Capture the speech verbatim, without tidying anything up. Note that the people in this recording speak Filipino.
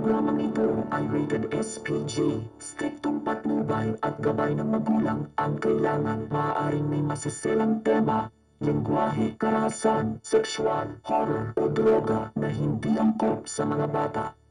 programang ito ay rated S P G. Striktong patnubay at gabay ng magulang ang kailangan. Maaaring may masaselang tema, lengguwahe, karahasan, sexual, horror o droga na hindi angkop sa mga bata.